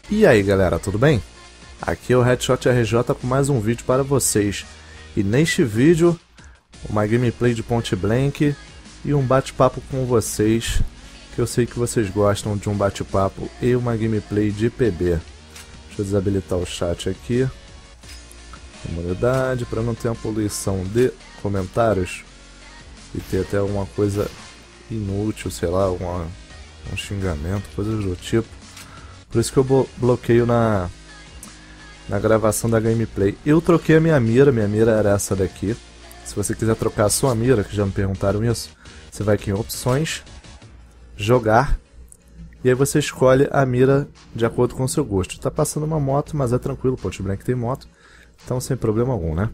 E aí galera, tudo bem? Aqui é o Headshot RJ com mais um vídeo para vocês. E neste vídeo, uma gameplay de Point Blank e um bate-papo com vocês, que eu sei que vocês gostam de um bate-papo e uma gameplay de PB. Deixa eu desabilitar o chat aqui. Comunidade, para não ter uma poluição de comentários e ter até alguma coisa inútil, sei lá, um xingamento, coisas do tipo. Por isso que eu bloqueio na gravação da gameplay. Eu troquei a minha mira era essa daqui. Se você quiser trocar a sua mira, que já me perguntaram isso, você vai aqui em opções, jogar, e aí você escolhe a mira de acordo com o seu gosto. Tá passando uma moto, mas é tranquilo, Point Blank tem moto, então sem problema algum, né?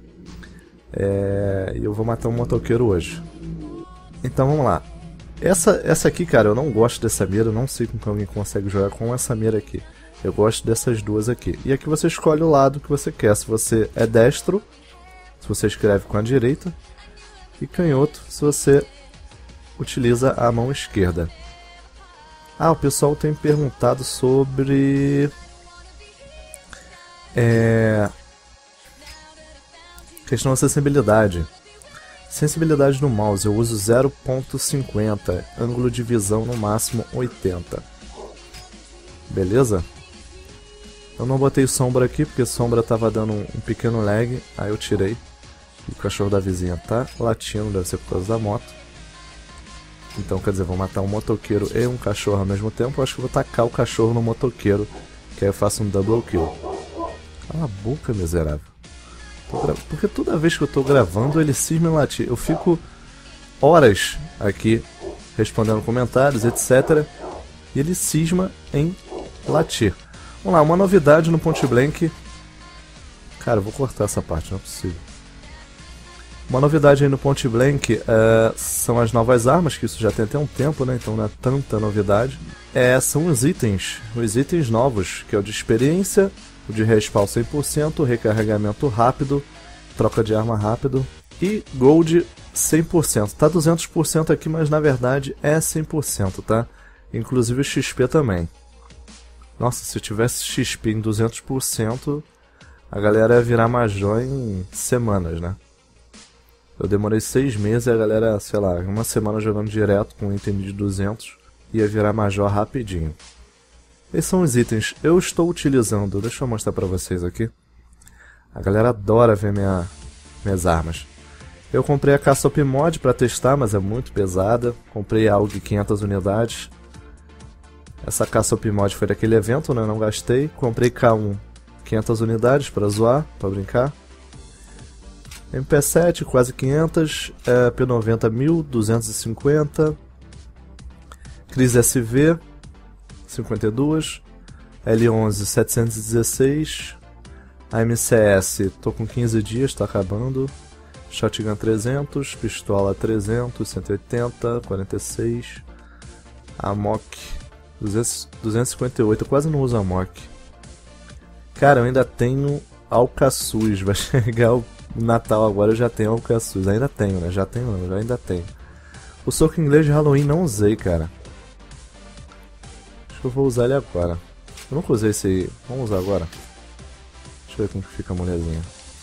Eu vou matar um motoqueiro hoje. Então vamos lá. Essa aqui, cara, eu não gosto dessa mira, eu não sei como que alguém consegue jogar com essa mira aqui. Eu gosto dessas duas aqui. E aqui você escolhe o lado que você quer. Se você é destro, se você escreve com a direita, e canhoto, se você utiliza a mão esquerda. Ah, o pessoal tem perguntado sobre questão de acessibilidade. Sensibilidade do mouse, eu uso 0.50, ângulo de visão no máximo 80. Beleza? Eu não botei sombra aqui porque sombra tava dando um pequeno lag, aí eu tirei. E o cachorro da vizinha tá latindo, deve ser por causa da moto. Então quer dizer, vou matar um motoqueiro e um cachorro ao mesmo tempo. Eu acho que vou tacar o cachorro no motoqueiro, que aí eu faço um double kill. Cala a boca, miserável. Porque toda vez que eu tô gravando ele cisma em latir. Eu fico horas aqui respondendo comentários, etc. E ele cisma em latir. Vamos lá, uma novidade no Point Blank. Cara, eu vou cortar essa parte, não é possível. Uma novidade aí no Point Blank são as novas armas, que isso já tem até um tempo, né? Então não é tanta novidade. São os itens novos, que é o de experiência, o de respawn 100%, recarregamento rápido, troca de arma rápido e gold 100%. Tá 200% aqui, mas na verdade é 100%, tá? Inclusive o XP também. Nossa, se eu tivesse XP em 200%, a galera ia virar major em semanas, né? Eu demorei 6 meses e a galera, sei lá, uma semana jogando direto com um item de 200, ia virar major rapidinho. Esses são os itens. Eu estou utilizando, deixa eu mostrar pra vocês aqui. A galera adora ver minhas armas. Eu comprei a Cassop Mod pra testar, mas é muito pesada. Comprei a AUG 500 unidades. Essa Cassop Mod foi daquele evento, né? Eu não gastei. Comprei K1 500 unidades pra zoar, pra brincar. MP7 quase 500. P90 1250. Cris SV 52, L11 716, a MCS tô com 15 dias, tá acabando, Shotgun 300, Pistola 300, 180, 46, a MOC 258, eu quase não uso a MOC. Cara, eu ainda tenho Alcaçuz, vai chegar o Natal agora, eu já tenho Alcaçuz, ainda tenho, né, já tenho não, já ainda tenho. O soco inglês de Halloween não usei, cara. Eu vou usar ele agora. Eu nunca usei esse aí. Vamos usar agora. Deixa eu ver como que fica a mulherzinha.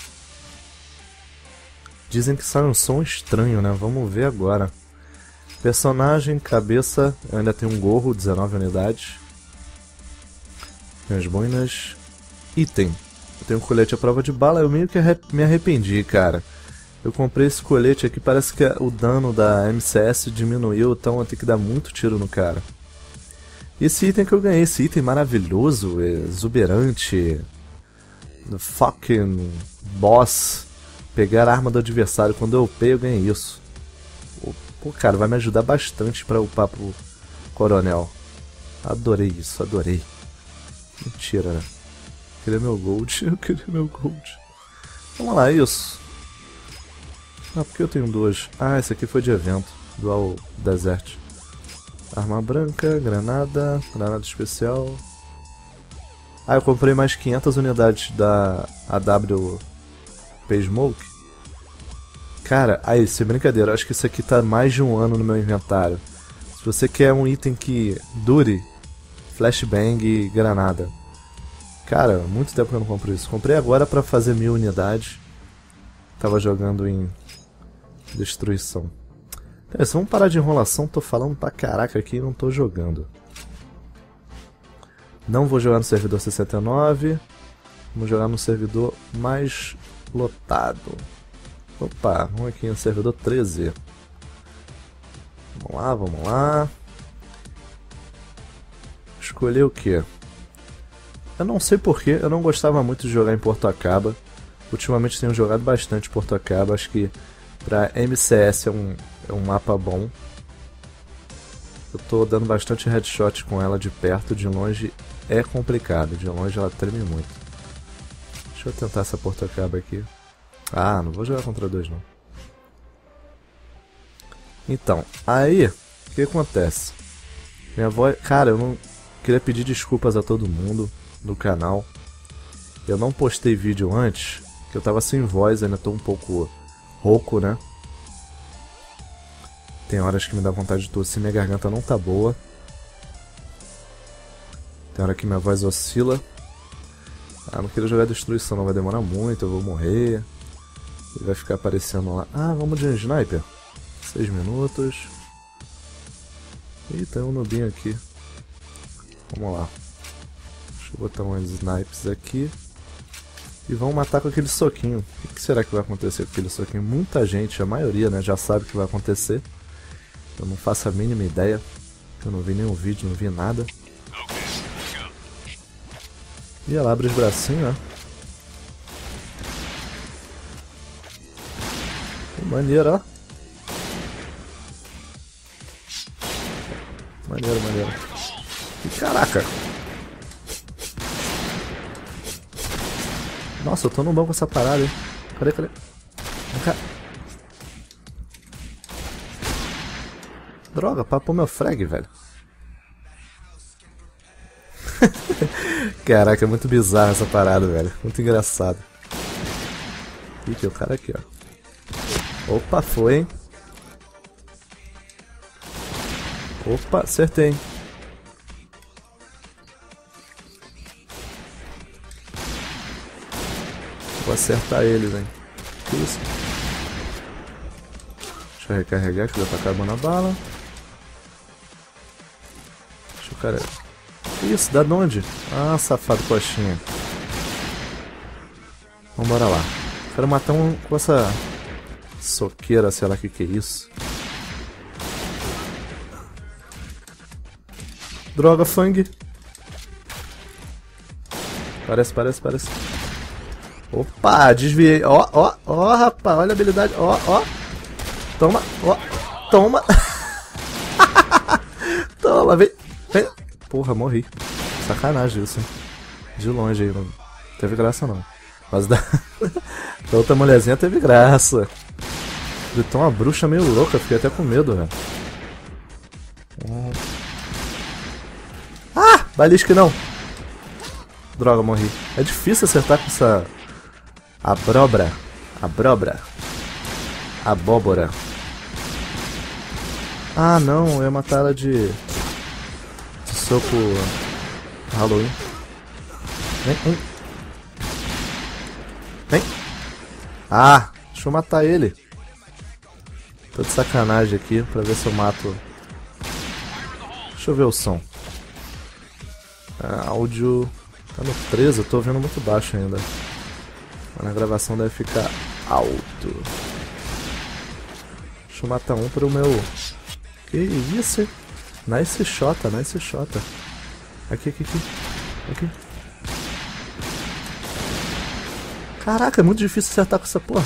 Dizem que sai um som estranho, né? Vamos ver agora. Personagem, cabeça. Eu ainda tenho um gorro, 19 unidades. Tem as boinas. Item. Eu tenho um colete à prova de bala. Eu meio que me arrependi, cara. Eu comprei esse colete aqui. Parece que o dano da MCS diminuiu. Então eu tenho que dar muito tiro no cara. Esse item que eu ganhei, esse item maravilhoso, exuberante, fucking boss, pegar a arma do adversário. Quando eu upei, eu ganhei isso. Pô, cara, vai me ajudar bastante pra upar pro coronel. Adorei isso, adorei. Mentira, né? Queria meu gold, eu queria meu gold. Vamos lá, isso. Ah, por que eu tenho duas? Ah, esse aqui foi de evento, Dual Desert. Arma branca, granada especial. Ah, eu comprei mais 500 unidades da AW P-Smoke. Cara, aí, sem brincadeira, acho que isso aqui tá mais de um ano no meu inventário. Se você quer um item que dure, flashbang e granada. Cara, muito tempo que eu não compro isso. Comprei agora pra fazer 1000 unidades. Tava jogando em destruição. É, se vamos parar de enrolação, tô falando pra caraca aqui e não tô jogando. Não vou jogar no servidor 69. Vamos jogar no servidor mais lotado. Opa, vamos aqui no servidor 13. Vamos lá, vamos lá. Escolher o que? Eu não sei porquê, eu não gostava muito de jogar em Porto-Acaba. Ultimamente tenho jogado bastante Porto-Acaba. Acho que pra MCS é um mapa bom. Eu tô dando bastante headshot com ela de perto, de longe é complicado. De longe ela treme muito. Deixa eu tentar essa Porto-Acaba aqui. Ah, não vou jogar contra dois não. Então, aí, o que acontece? Minha voz... Cara, eu não queria pedir desculpas a todo mundo do canal. Eu não postei vídeo antes, que eu tava sem voz, ainda tô um pouco rouco, né? Tem horas que me dá vontade de tossir, minha garganta não tá boa. Tem hora que minha voz oscila. Ah, não queria jogar destruição, não vai demorar muito, eu vou morrer. E vai ficar aparecendo lá. Ah, vamos de sniper. 6 minutos. Ih, tem um nubinho aqui. Vamos lá. Deixa eu botar uns snipes aqui. E vamos matar com aquele soquinho. O que será que vai acontecer com aquele soquinho? Muita gente, a maioria, né, já sabe o que vai acontecer. Eu não faço a mínima ideia. Eu não vi nenhum vídeo, não vi nada. E ela abre os bracinhos, né? Que maneiro, ó. Maneiro, maneiro. E caraca! Nossa, eu tô no banco com essa parada, hein? Cadê, cadê? Vem cá. Droga, papou meu frag, velho. Caraca, é muito bizarro essa parada, velho. Muito engraçado. Ih, tem o cara aqui, ó. Opa, foi, hein? Opa, acertei, hein? Vou acertar eles, hein? Que isso? Deixa eu recarregar que já tá acabando a bala. Deixa o cara... Que isso? Dá de onde? Ah, safado coxinha. Vambora lá. Quero matar um com essa soqueira, sei lá que é isso. Droga, Fang. Parece. Opa, desviei. Ó, rapaz, olha a habilidade. Ó. Toma, ó, toma. Toma, vem. Porra, morri. Sacanagem isso, hein? De longe aí, não teve graça não. Mas da outra mulherzinha teve graça. Gritou uma bruxa meio louca, fiquei até com medo, velho. Ah! Balisque não! Droga, morri. É difícil acertar com essa... Abóbora. Ah, não, eu ia matar ela de soco Halloween. Vem. Ah, deixa eu matar ele. Tô de sacanagem aqui pra ver se eu mato. Deixa eu ver o som. Áudio tá no 13, eu tô ouvindo muito baixo ainda. Mas na gravação deve ficar alto. Deixa eu matar um pro meu... Que isso? Nice shot. Aqui. Caraca, é muito difícil acertar com essa porra.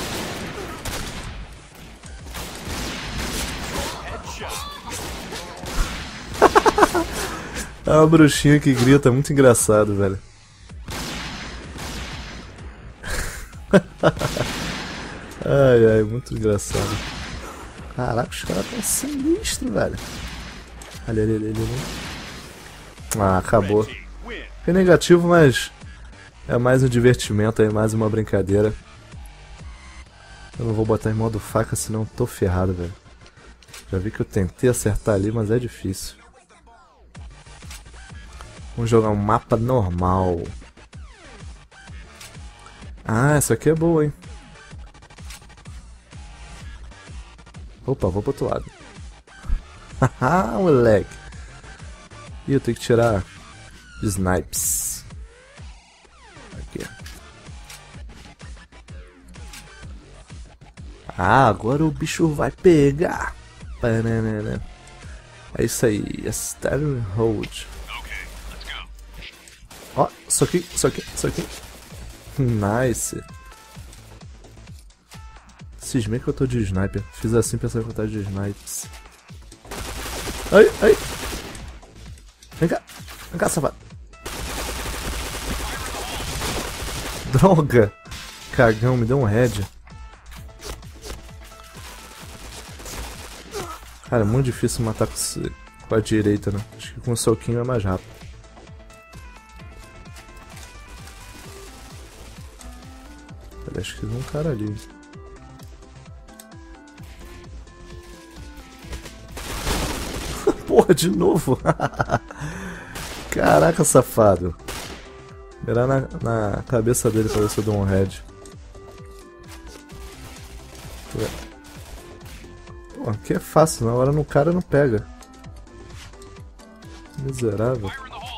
É uma bruxinha que grita, muito engraçado, velho. Ai, muito engraçado. Caraca, os caras tão sinistros, velho. Ali. Ah, acabou. Foi negativo, mas é mais um divertimento aí, mais uma brincadeira. Eu não vou botar em modo faca, senão eu tô ferrado, velho. Já vi que eu tentei acertar ali, mas é difícil. Vamos jogar um mapa normal. Ah, essa aqui é boa, hein? Opa, vou pro outro lado. Haha, moleque. Ih, eu tenho que tirar snipes. Aqui. Ah, agora o bicho vai pegar. Banana. É isso aí, Steady Hold. Ó, isso aqui. Nice. Cismei que eu tô de sniper. Fiz assim pensando que eu tava de snipes. Ai. Vem cá, safado. Droga. Cagão, me deu um head. Cara, é muito difícil matar com a direita, né? Acho que com o soquinho é mais rápido. Acho que tem um cara ali. Porra, de novo! Caraca, safado. Mirar na cabeça dele pra ver se eu dou um head. Pô, aqui é fácil, na hora no cara não pega. Miserável.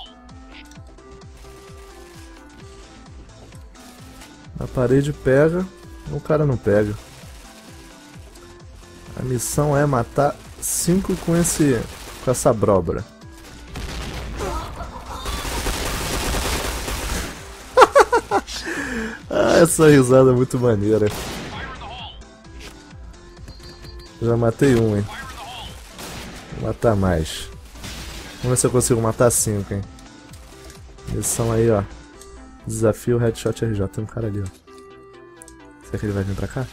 Na parede pega, o cara não pega. A missão é matar 5 com essa abóbora. Ah, essa risada é muito maneira. Já matei um, hein. Vou matar mais. Vamos ver se eu consigo matar 5, hein. Missão aí, ó. Desafio Headshot RJ. Tem um cara ali, ó. Será que ele vai vir pra cá?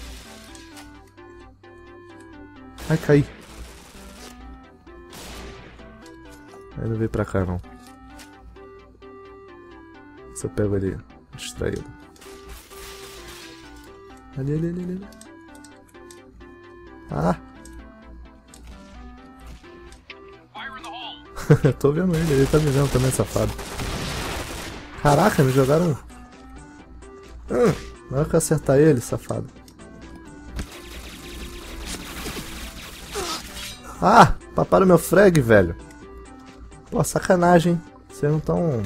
Ai, caí. Ele não veio pra cá, não. Se eu pego ali, distraído. Ali. Ah! Tô vendo ele tá me vendo também, safado. Caraca, me jogaram. Na hora que eu acertar ele, safado. Ah! Paparam meu frag, velho. Pô, sacanagem, hein? Vocês não tão.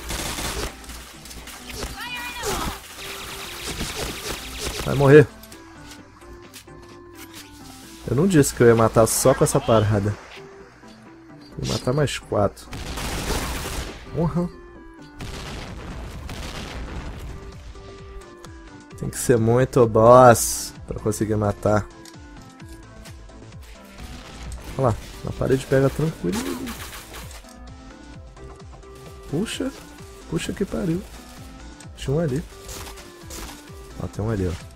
Vai morrer. Eu não disse que eu ia matar só com essa parada. Vou matar mais 4. Porra. Tem que ser muito boss pra conseguir matar. Olha lá, na parede pega tranquilo. Puxa que pariu. Tinha um ali. Ó, tem um ali, ó.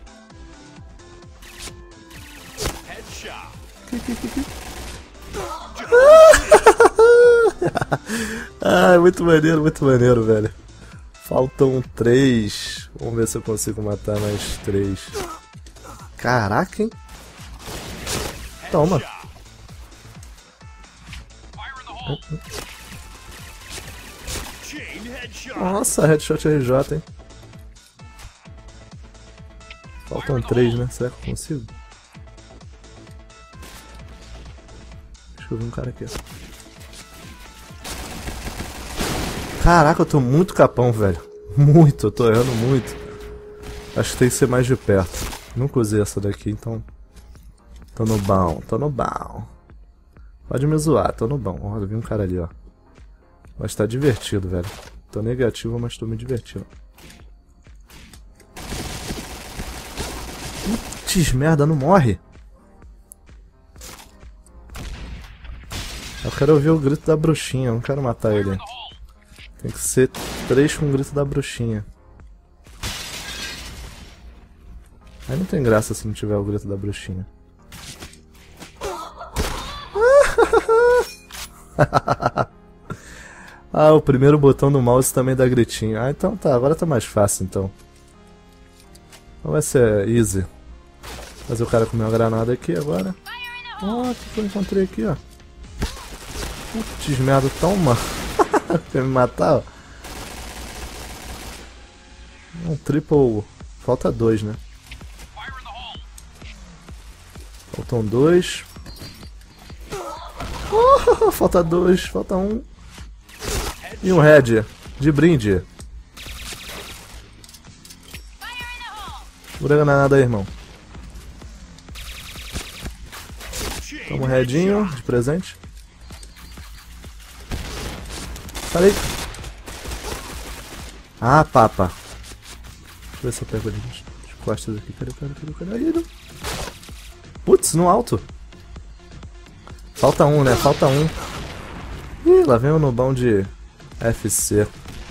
Ah, muito maneiro, velho. Faltam 3. Vamos ver se eu consigo matar mais 3. Caraca, hein? Toma. Nossa, Headshot RJ, hein? Faltam 3, né? Será que eu consigo? Deixa eu ver um cara aqui, ó. Caraca, eu tô muito capão, velho. Muito, eu tô errando muito. Acho que tem que ser mais de perto. Nunca usei essa daqui, então... Tô no bom. Pode me zoar, tô no bom. Ó, eu vi um cara ali, ó. Mas tá divertido, velho. Tô negativo, mas tô me divertindo. Putz, merda, não morre. Eu quero ouvir o grito da bruxinha, eu não quero matar ele. Tem que ser 3 com o grito da bruxinha. Aí não tem graça se não tiver o grito da bruxinha. Ah, o primeiro botão do mouse também dá gritinho. Ah, então tá, agora tá mais fácil então. Então vai ser easy. Fazer o cara comer uma granada aqui agora. Ó, o que eu encontrei aqui, ó. Putz, merda, toma. Quer me matar, ó. Um triple Falta 2, né? Faltam 2. Falta 2, falta 1. E um head de brinde. Segura a granada aí, irmão. Toma um headinho de presente. Falei. Ah, papa. Deixa eu ver se eu pego ali de costas aqui. Cadê o cara? Cadê o cara? Aí, não. Putz, no alto. Falta 1, né? Falta 1. Ih, lá vem o nubão de FC.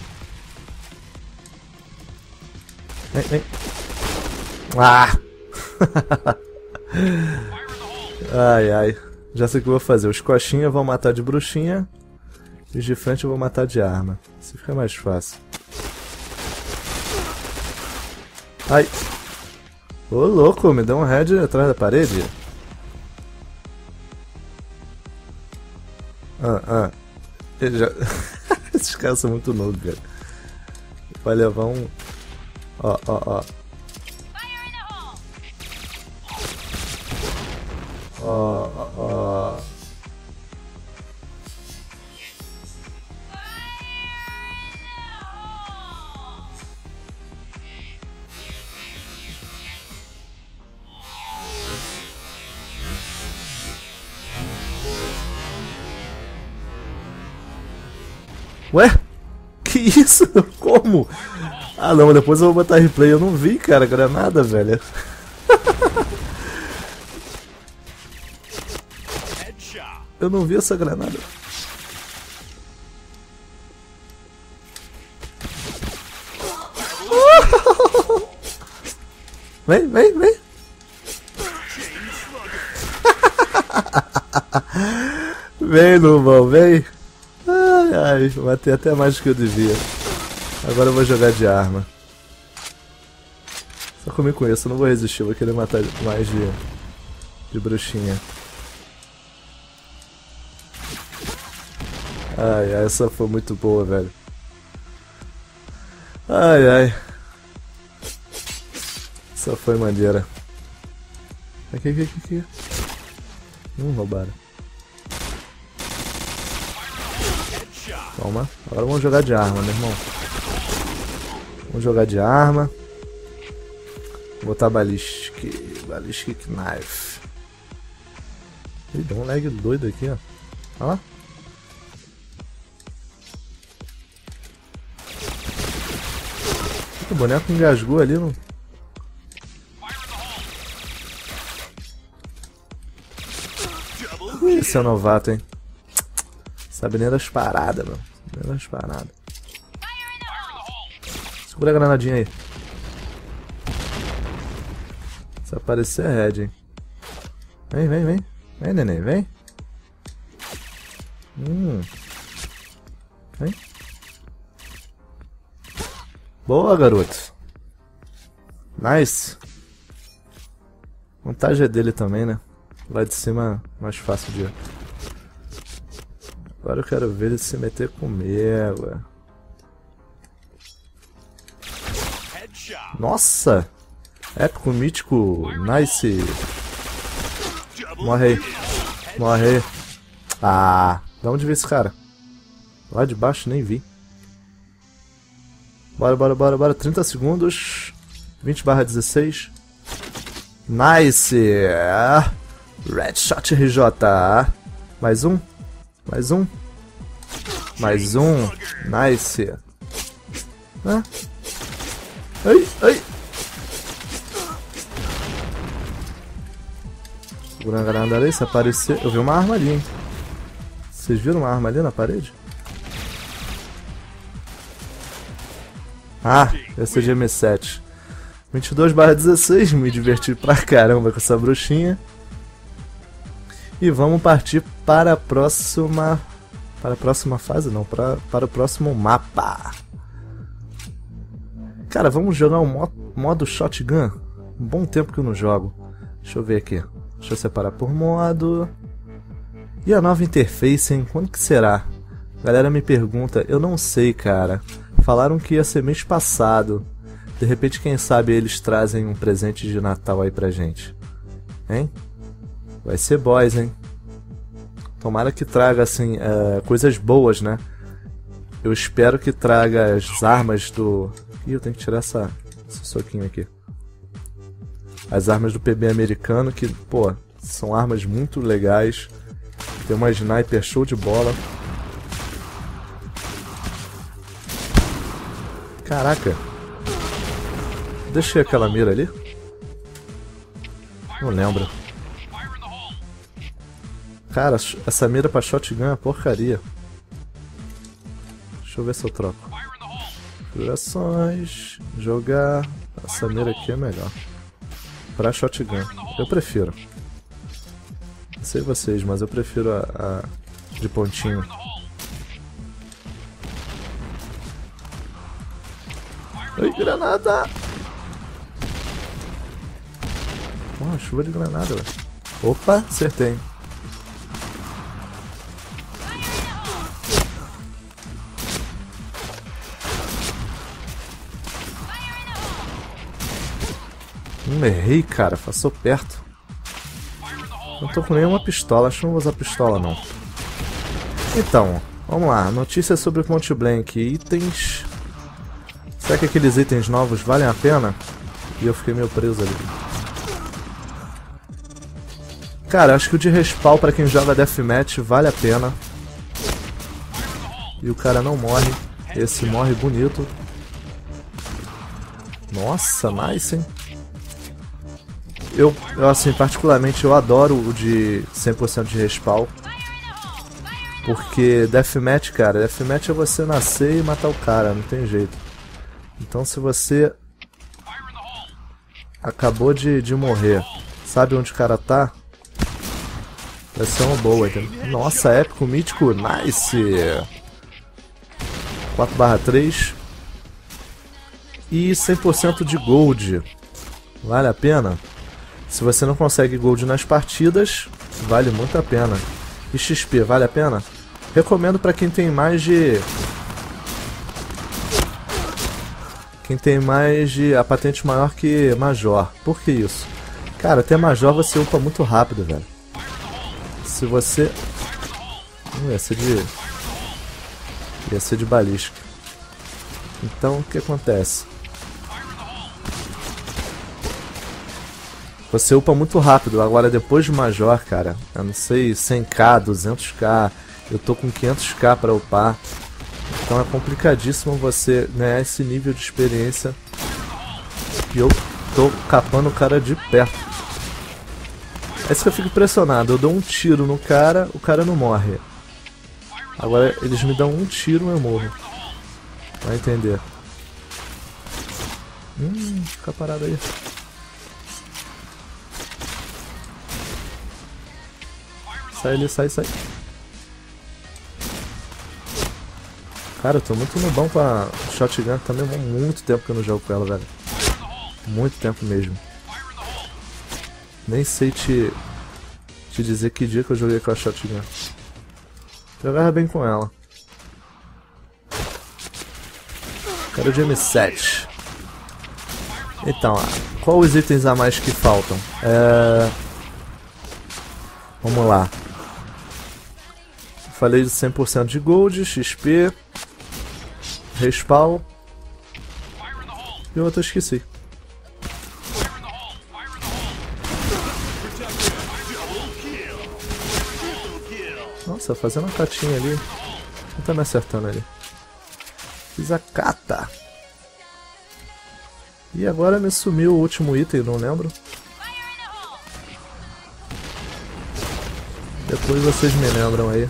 Vem, vem. Ah! Ai, ai. Já sei o que eu vou fazer. Os coxinhas vão matar de bruxinha. E os de frente eu vou matar de arma. Assim fica mais fácil. Ai. Ô, louco, me deu um head atrás da parede. Ele já... Esses caras são muito loucos, cara. Vai levar um... Ó, ó, ó. Ó, ó. Ué? Que isso? Como? Ah não, depois eu vou botar replay. Eu não vi, cara, granada, velho. Eu não vi essa granada. Vem, vem, vem. Vem, Nubão, vem. Ai, ai, matei até mais do que eu devia. Agora eu vou jogar de arma. Só comigo com isso, eu não vou resistir, eu vou querer matar mais de bruxinha. Ai, ai, essa foi muito boa, velho. Ai, ai. Essa foi maneira. Aqui, aqui, aqui, aqui. Roubaram. Toma. Agora vamos jogar de arma, meu irmão. Vamos jogar de arma. Vou botar ballistic. Ballistic knife. Ih, deu um lag doido aqui, ó. Olha lá. O boneco engasgou ali, não? Esse é o novato, hein? Sabe nem das paradas, meu. Nem das paradas. Segura a granadinha aí. Se aparecer é head, hein? Vem, vem, vem. Vem, neném, vem. Vem. Boa, garoto. Nice. Vantagem é dele também, né? Lá de cima mais fácil de... Agora eu quero ver ele se meter comigo. Nossa! Épico, mítico, nice. Morre aí. Morre aí. Ah, de onde veio esse cara? Lá de baixo nem vi. Bora, bora, bora, bora. 30 segundos. 20/16. Nice! Red Shot RJ. Mais um. Mais um. Mais um. Nice. Ah. Ai, ai. Segurando a granada ali, se aparecer... Eu vi uma arma ali, hein? Vocês viram uma arma ali na parede? Ah, esse é de M7. 22/16, me diverti pra caramba com essa bruxinha. E vamos partir para a próxima... Para a próxima fase? Não, para o próximo mapa. Cara, vamos jogar um modo shotgun. Um bom tempo que eu não jogo. Deixa eu ver aqui. Deixa eu separar por modo. E a nova interface, hein? Quando que será? A galera me pergunta. Eu não sei, cara. Falaram que ia ser mês passado. De repente, quem sabe eles trazem um presente de Natal aí pra gente. Hein? Vai ser boys, hein? Tomara que traga, assim, coisas boas, né? Eu espero que traga as armas do... Ih, eu tenho que tirar esse soquinho aqui. As armas do PB americano, que, pô, são armas muito legais. Tem uma sniper show de bola. Caraca. Deixei aquela mira ali? Não lembro. Cara, essa mira pra shotgun é uma porcaria. Deixa eu ver se eu troco. Configurações. Jogar. Essa mira aqui é melhor. Pra shotgun. Eu prefiro. Não sei vocês, mas eu prefiro a de pontinho. Ai, granada! Oh, chuva de granada, velho. Opa, acertei. Errei, cara. Passou perto. Não tô com nenhuma pistola. Acho que não vou usar pistola, não. Então, vamos lá. Notícias sobre o Point Blank. Itens... Será que aqueles itens novos valem a pena? E eu fiquei meio preso ali. Cara, acho que o de respawn pra quem joga Deathmatch vale a pena. E o cara não morre. Esse morre bonito. Nossa, nice, hein? Eu assim, particularmente, eu adoro o de 100% de respawn. Porque Deathmatch, cara, Deathmatch é você nascer e matar o cara, não tem jeito. Então se você acabou de morrer, sabe onde o cara tá? Vai ser uma boa, entendeu? Nossa, épico, mítico, nice! 4/3 e 100% de gold. Vale a pena? Se você não consegue gold nas partidas, vale muito a pena. E XP, vale a pena? Recomendo pra quem tem mais de... a patente maior que Major. Por que isso? Cara, até Major você upa muito rápido, velho. Se você... ia ser de balística. Então, o que acontece? Você upa muito rápido. Agora, depois de Major, cara, eu não sei, 100k, 200k, eu tô com 500k pra upar. Então é complicadíssimo você ganhar esse nível de experiência. E eu tô capando o cara de perto. É isso que eu fico impressionado. Eu dou um tiro no cara, o cara não morre. Agora eles me dão um tiro e eu morro. Vai entender. Fica parado aí. Sai ali, sai. Cara, eu tô muito no bom com a shotgun, também há muito tempo que eu não jogo com ela, velho. Muito tempo mesmo. Nem sei te dizer que dia que eu joguei com a shotgun. Jogava bem com ela. Quero de M7. Então, qual os itens a mais que faltam? Vamos lá. Falei de 100% de gold, XP, respawn e outro eu esqueci. Nossa, fazendo uma catinha ali. Não tá me acertando ali. Fiz a cata. E agora me sumiu o último item, não lembro. Depois vocês me lembram aí.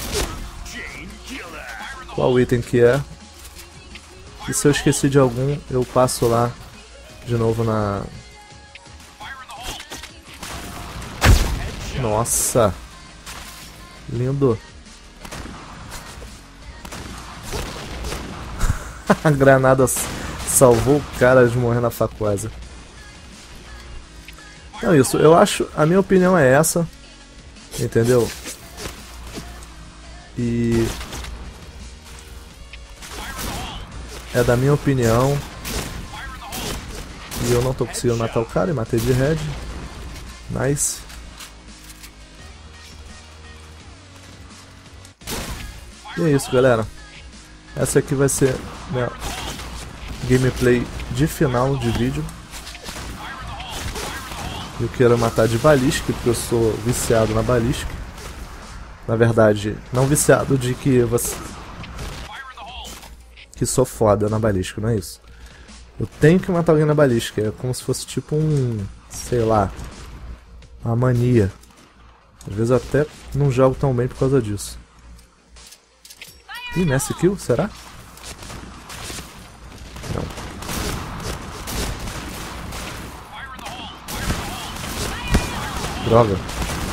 Qual item que é. E se eu esqueci de algum, eu passo lá de novo na... Nossa! Lindo! A granada salvou o cara de morrer na facuasa. Então isso, eu acho... A minha opinião é essa. Entendeu? E... é da minha opinião. E eu não tô conseguindo matar o cara e matei de head. Nice. E é isso, galera. Essa aqui vai ser minha gameplay de final de vídeo. Eu quero matar de balística, porque eu sou viciado na balística. Na verdade, não viciado de que você... que sou foda na balística, não é isso. Eu tenho que matar alguém na balística, é como se fosse tipo um... sei lá... uma mania. Às vezes eu até não jogo tão bem por causa disso. Ih, nessa kill, será? Não. Droga.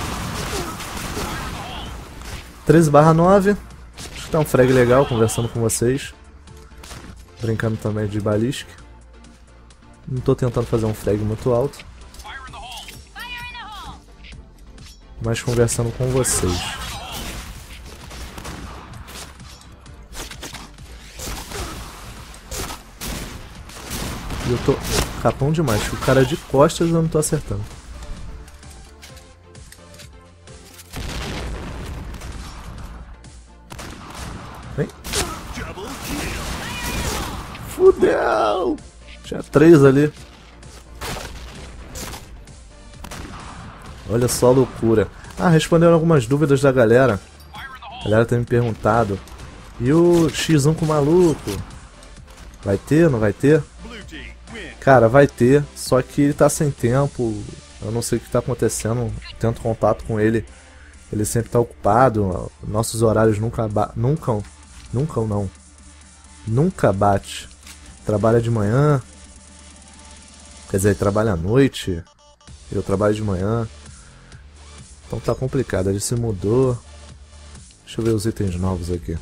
13/9. Acho que tá um frag legal conversando com vocês. Brincando também de balística. Não tô tentando fazer um frag muito alto. Mas conversando com vocês. E eu tô capão demais. O cara de costas eu não tô acertando. Vem. Fudeu! Tinha 3 ali. Olha só a loucura. Ah, respondendo algumas dúvidas da galera. A galera tem me perguntado. E o X1 com o maluco? Vai ter, não vai ter? Cara, vai ter, só que ele tá sem tempo. Eu não sei o que tá acontecendo. Tento contato com ele. Ele sempre tá ocupado. Nossos horários nunca bate. Trabalha de manhã. Quer dizer, ele trabalha à noite. Eu trabalho de manhã. Então tá complicado. Ele se mudou. Deixa eu ver os itens novos aqui.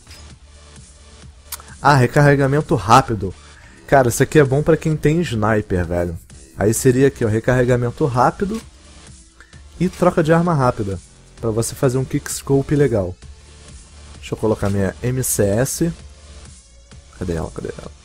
Ah, recarregamento rápido. Cara, isso aqui é bom pra quem tem sniper, velho. Aí seria aqui, ó, recarregamento rápido e troca de arma rápida, pra você fazer um kickscope legal. Deixa eu colocar minha MCS. Cadê ela? Cadê ela?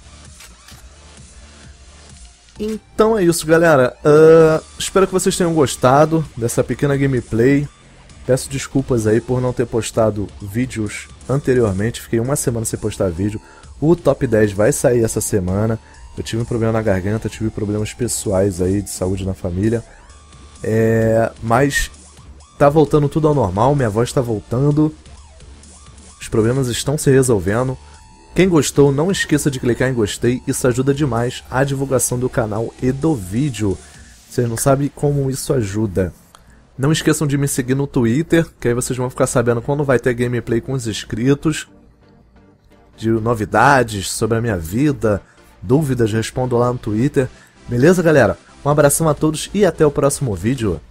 Então é isso, galera. Espero que vocês tenham gostado dessa pequena gameplay. Peço desculpas aí por não ter postado vídeos anteriormente. Fiquei uma semana sem postar vídeo. O top 10 vai sair essa semana. Eu tive um problema na garganta, tive problemas pessoais aí de saúde na família. Mas tá voltando tudo ao normal, minha voz tá voltando. Os problemas estão se resolvendo. Quem gostou, não esqueça de clicar em gostei, isso ajuda demais a divulgação do canal e do vídeo. Vocês não sabem como isso ajuda. Não esqueçam de me seguir no Twitter, que aí vocês vão ficar sabendo quando vai ter gameplay com os inscritos. De novidades sobre a minha vida, dúvidas, respondo lá no Twitter. Beleza, galera? Um abração a todos e até o próximo vídeo.